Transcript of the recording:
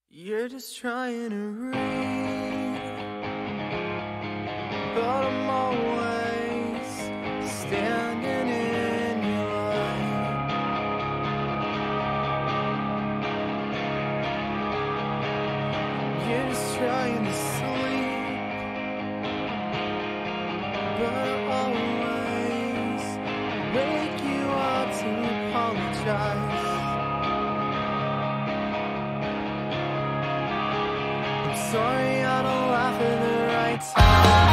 You're just trying to read, but I'm always standing in your light. You're just trying to sleep, but I always wake you up to apologize. Sorry, I don't laugh at the right time.